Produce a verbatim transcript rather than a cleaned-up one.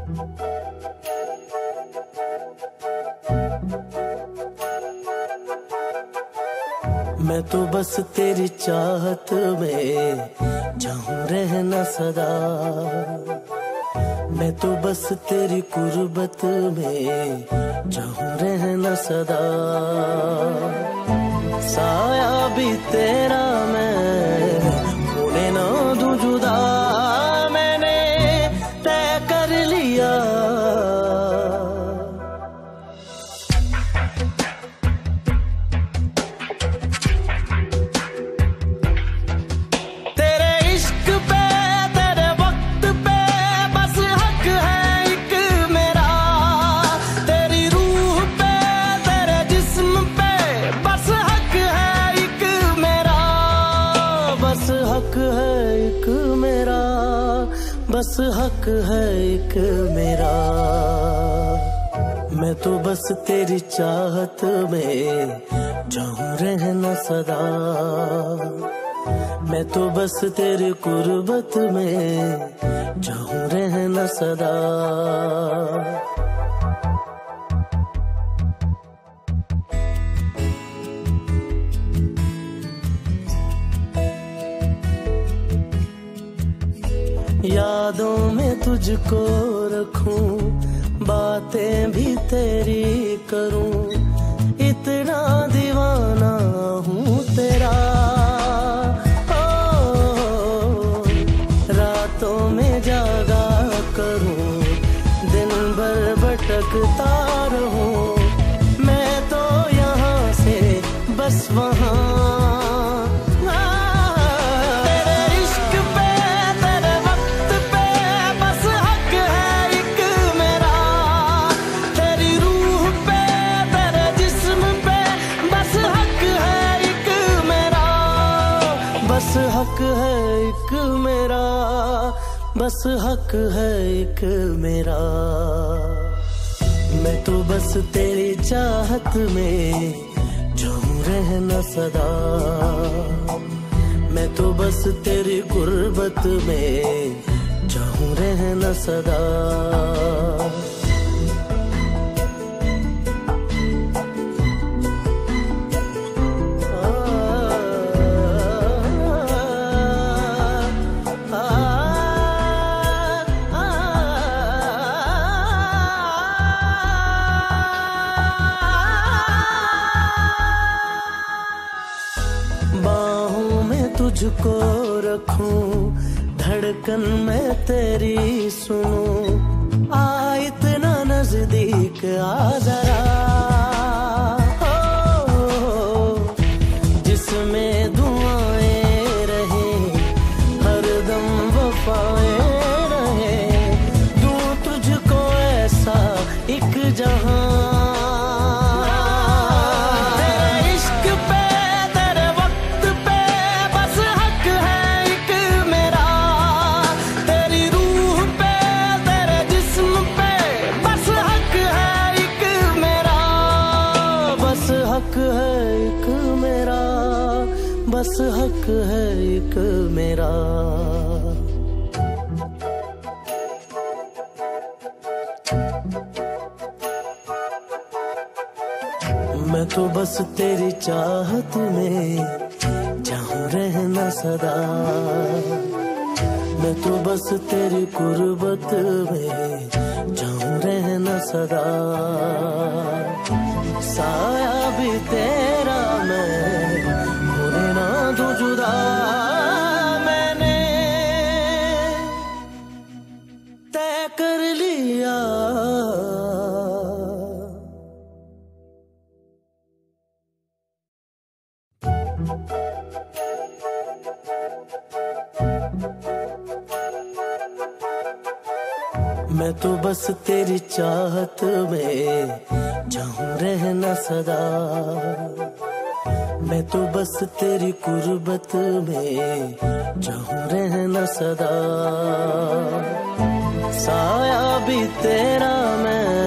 मैं तो बस तेरी चाहत में चाहूं रहना सदा। मैं तो बस तेरी कुर्बत में चाहूं रहना सदा। साया भी तेरा मैं होने ना दूं जुदा। मैंने तय कर लिया बस हक है एक मेरा। मैं तो बस तेरी चाहत में चाहूं रहना सदा। मैं तो बस तेरी कुर्बत में चाहूं रहना सदा। यादों में तुझको रखूं, बातें भी तेरी करूं। इतना दीवाना हूँ तेरा। ओ, रातों में जागा करूं, दिन भर भटकता रहूं। मैं तो यहाँ से बस वहाँ। बस हक है एक मेरा, बस हक है एक मेरा। मैं तो बस तेरी चाहत में चाहूं रहना सदा। मैं तो बस तेरी गुर्बत में चाहूं रहना सदा। बाहों में तुझको रखूं, धड़कन में तेरी सुनूं। आ इतना नजदीक आ जरा। ओ, जिसमें दुआएं रहे, हरदम वफाएं रहे। दूं तुझको ऐसा एक जहां। हक है एक मेरा, बस हक है एक मेरा। मैं तो बस तेरी चाहत में चाहूं रहना सदा। मैं तो बस तेरी कुर्बत में चाहूं रहना सदा। साया भी तेरा मैं होने ना दूं जुदा। मैंने तय कर लिया मैं तो बस तेरी चाहत में चाहूं रहना सदा। मैं तो बस तेरी कुर्बत में चाहूं रहना सदा। साया भी तेरा मैं